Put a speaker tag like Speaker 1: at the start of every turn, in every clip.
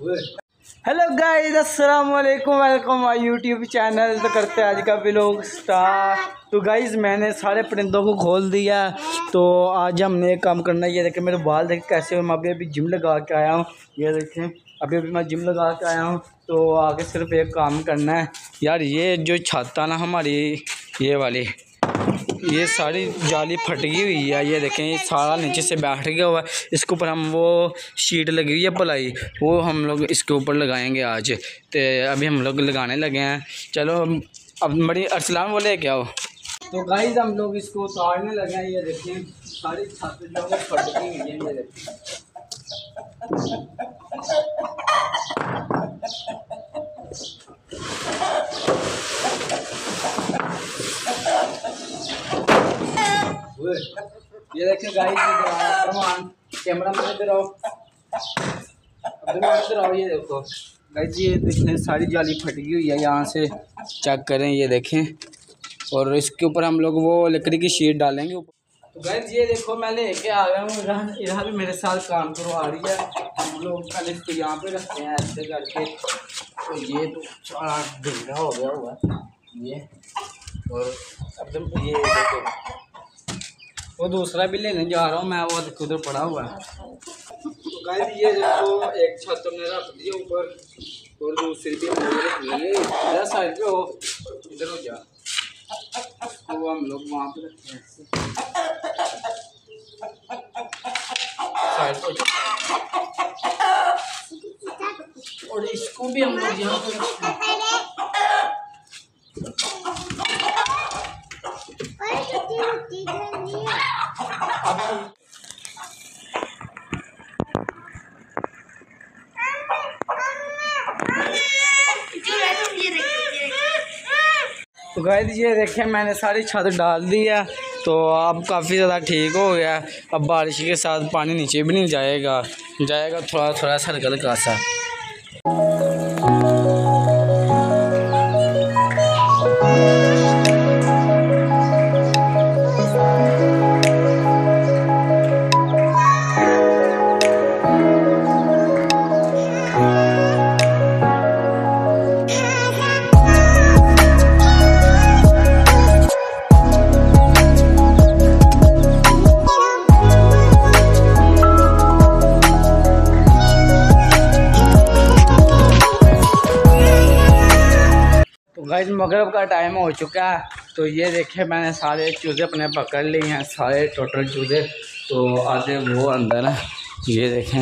Speaker 1: Hello guys, अस्सलाम वालेकुम, welcome my YouTube channel. तो करते हैं आज का व्लॉग स्टार्ट। तो गाइस मैंने सारे परिंदों को खोल दिया। तो आज हमने एक काम करना है। ये देखें मेरे बाल देखें कैसे हैं। मैं अभी जिम लगा के आया हूँ। ये देखें अभी मैं जिम लगा के आया हूँ। तो आगे सिर्फ एक काम करना है यार। ये जो छत है ना हमारी, ये वाली, ये सारी जाली फट गई हुई है। ये देखें ये सारा नीचे से बैठ गया हुआ है। इसके ऊपर हम वो शीट लगी हुई है प्लाई, वो हम लोग इसके ऊपर लगाएंगे आज। तो अभी हम लोग लगाने लगे हैं। चलो अब बड़ी अरसलान बोले क्या हो। तो गाइस हम लोग इसको उतारने लगे हैं। ये देखें सारी छत जो है फट गई हुई है। ये देखें ये देखें गाइस, कैमरा में इधर आओ, इधर आओ। ये देखो गाइस, ये देखें सारी जाली फटी हुई है। यहाँ से चेक करें, ये देखें। और इसके ऊपर हम लोग वो लकड़ी की शीट डालेंगे ऊपर। तो गाइस ये देखो मैं लेके आ गया हूँ। यहाँ भी मेरे साथ काम करवा रही है। हम लोग पहले इसको यहाँ पे रखते हैं ऐसे करके। तो ये तो सारा ढीला हो गया हुआ ये। और अब ये देखो वो दूसरा भी लेने जा रहा हूँ मैं, वो देखो उधर पड़ा हुआ है। तो गाइस ये देखो एक छत हमने रख दी ऊपर और दूसरी भी इधर साइड पे हो, इधर हो जा। तो हम लोग वहाँ पे रखते हैं साइड पे, और इसको भी हम लोग यहाँ पे रखते हैं। तो गाइस ये देखें मैंने सारी छत डाल दी है। तो अब काफ़ी ज़्यादा ठीक हो गया। अब बारिश के साथ पानी नीचे भी नहीं जाएगा थोड़ा थोड़ा सा हल्का सा। गाइस मगरिब का टाइम हो चुका है। तो ये देखे मैंने सारे चूज़े अपने पकड़ लिए हैं, सारे टोटल चूज़े। तो आधे वो अंदर हैं, ये देखें।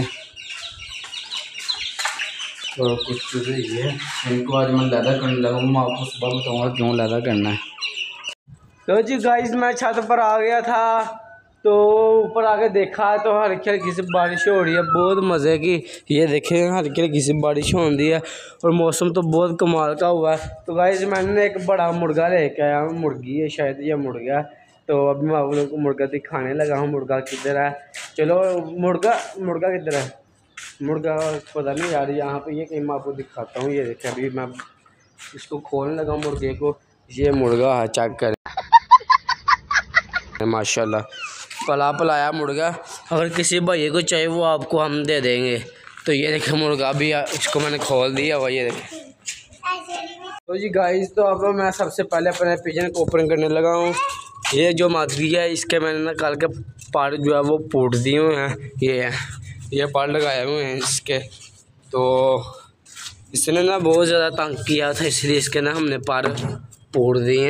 Speaker 1: तो कुछ चूज़े ये, इनको आज मैं लैदा करने लगा। मैं आपको सुबह बताऊँगा क्यों लैदा करना है। तो जी गाइस मैं छत पर आ गया था। तो ऊपर आके देखा तो हल्की हल्की सी बारिश हो रही है, बहुत मज़े की। ये देखें हल्की हल्की सी बारिश हो रही है और मौसम तो बहुत कमाल का हुआ है। तो गाइस मैंने एक बड़ा मुर्गा लेके आया हूँ, मुर्गी है शायद ये मुर्गा। तो अभी मैं आप लोगों को मुर्गा दिखाने लगा हूँ। मुर्गा किधर है, चलो मुर्गा किधर है, मुर्गा पता नहीं यार। यहाँ पे ये कहीं मैं आपको दिखाता हूँ। ये देखें अभी मैं इसको खोलने लगा मुर्गे को। ये मुर्गा है, चेक करें माशाल्लाह, पलाया मुर्गा। अगर किसी भाई को चाहिए वो आपको हम दे देंगे। तो ये देखें मुर्गा भी, इसको मैंने खोल दिया हुआ, ये देखें। तो जी गाइस तो अब मैं सबसे पहले अपने पिजन को ओपन करने लगा हूँ। ये जो मादरी है इसके मैंने ना कल के पार जो है वो फूट दिए हुए हैं। ये पार लगाए हुए हैं इसके। तो इसने ना बहुत ज़्यादा तंग किया था, इसलिए इसके ना हमने पार फोड़ दिए।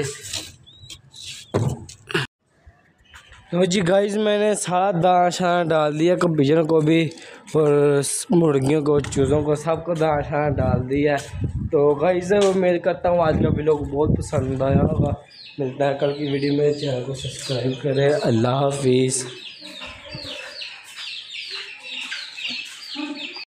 Speaker 1: तो जी गाइस मैंने सारा दाना शाना डाल दिया, कबीजन को भी और मुर्गियों को, चूज़ों को, सबको दाना शाना डाल दिया। तो गाइस मैं करता हूँ आज का व्लॉग बहुत पसंद आया होगा। मिलता है कल की वीडियो में। चैनल को सब्सक्राइब करें। अल्लाह हाफिज़।